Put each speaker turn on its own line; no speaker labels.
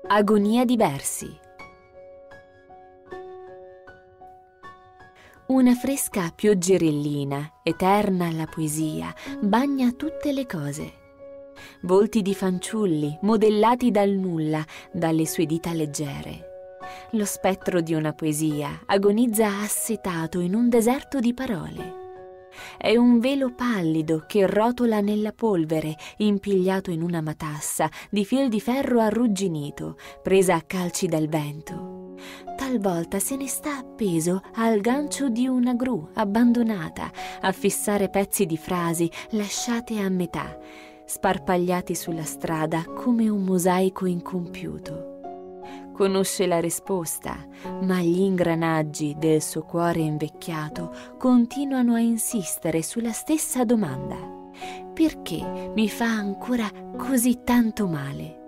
Agonia di versi. Una fresca pioggerellina, eterna alla poesia, bagna tutte le cose. Volti di fanciulli, modellati dal nulla, dalle sue dita leggere. Lo spettro di una poesia agonizza assetato in un deserto di parole. È un velo pallido che rotola nella polvere, impigliato in una matassa di fil di ferro arrugginito, presa a calci dal vento. Talvolta se ne sta appeso al gancio di una gru abbandonata, a fissare pezzi di frasi lasciate a metà, sparpagliati sulla strada come un mosaico incompiuto. Conosce la risposta, ma gli ingranaggi del suo cuore invecchiato continuano a insistere sulla stessa domanda: perché mi fa ancora così tanto male?